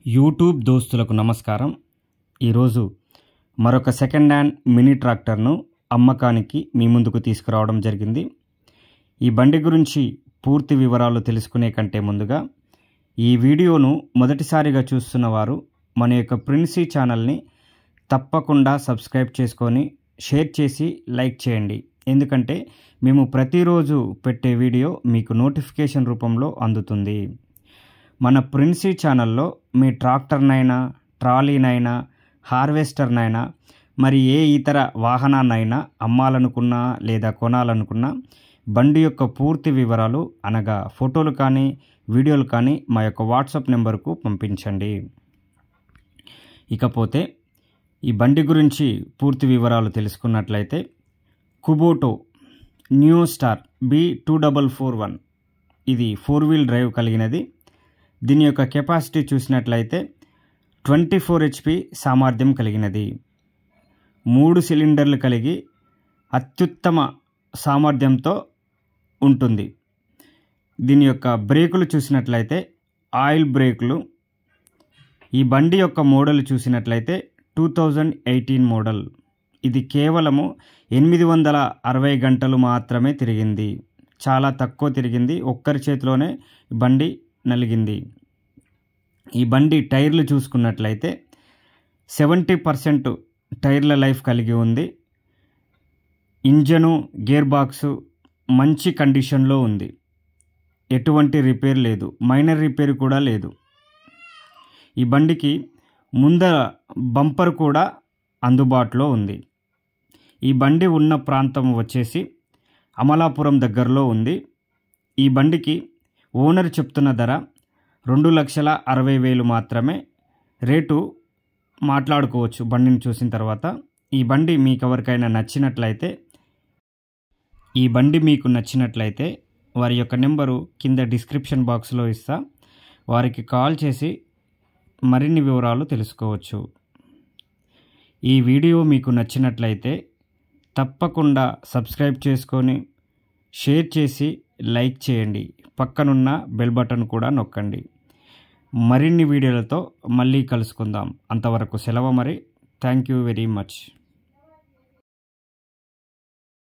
YouTube దోస్తులకు నమస్కారం. ఈరోజు మరొక సెకండ్ హ్యాండ్ మినీ ట్రాక్టర్ను అమ్మకానికి మీ ముందుకు తీసుకురావడం జరిగింది. ఈ బండి గురించి పూర్తి వివరాలు తెలుసుకునే కంటే ముందుగా ఈ వీడియోను మొదటిసారిగా చూస్తున్న వారు మన యొక్క ప్రిన్సీ ఛానల్ని తప్పకుండా సబ్స్క్రైబ్ చేసుకొని షేర్ చేసి లైక్ చేయండి. ఎందుకంటే మేము ప్రతిరోజు పెట్టే వీడియో మీకు నోటిఫికేషన్ రూపంలో అందుతుంది. మన ప్రిన్సీ ఛానల్లో మీ ట్రాక్టర్నైనా, ట్రాలీనైనా, హార్వెస్టర్నైనా, మరి ఏ ఇతర వాహనాన్నైనా అమ్మాలనుకున్నా లేదా కొనాలనుకున్నా బండి యొక్క పూర్తి వివరాలు అనగా ఫోటోలు కానీ వీడియోలు కానీ మా యొక్క వాట్సాప్ నెంబర్కు పంపించండి. ఇకపోతే ఈ బండి గురించి పూర్తి వివరాలు తెలుసుకున్నట్లయితే కుబోటో న్యూ స్టార్ B2441 ఇది 4-wheel డ్రైవ్ కలిగినది. దీని యొక్క కెపాసిటీ చూసినట్లయితే 24 HP సామర్థ్యం కలిగినది. 3 సిలిండర్లు కలిగి అత్యుత్తమ సామర్థ్యంతో ఉంటుంది. దీని యొక్క బ్రేకులు చూసినట్లయితే ఆయిల్ బ్రేకులు. ఈ బండి యొక్క మోడల్ చూసినట్లయితే 2018 మోడల్. ఇది కేవలము 860 గంటలు మాత్రమే తిరిగింది. చాలా తక్కువ తిరిగింది. ఒక్కరి చేతిలోనే బండి నలిగింది. ఈ బండి టైర్లు చూసుకున్నట్లయితే 70% టైర్ల లైఫ్ కలిగి ఉంది. ఇంజను, గేర్ బాక్సు మంచి కండిషన్లో ఉంది. ఎటువంటి రిపేర్ లేదు, మైనర్ రిపేర్ కూడా లేదు. ఈ బండికి ముందర బంపర్ కూడా అందుబాటులో ఉంది. ఈ బండి ఉన్న ప్రాంతం వచ్చేసి అమలాపురం దగ్గరలో ఉంది. ఈ బండికి ఓనర్ చెప్తున్న ధర 2,60,000 మాత్రమే. రేటు మాట్లాడుకోవచ్చు బండిని చూసిన తర్వాత. ఈ బండి మీకు ఎవరికైనా నచ్చినట్లయితే వారి యొక్క నెంబరు కింద డిస్క్రిప్షన్ బాక్స్లో ఇస్తా. వారికి కాల్ చేసి మరిన్ని వివరాలు తెలుసుకోవచ్చు. ఈ వీడియో మీకు నచ్చినట్లయితే తప్పకుండా సబ్స్క్రైబ్ చేసుకొని షేర్ చేసి లైక్ చేయండి. పక్కనున్న బెల్ బటన్ కూడా నొక్కండి. మరిన్ని వీడియోలతో మళ్ళీ కలుసుకుందాం. అంతవరకు సెలవు మరి. Thank you very much.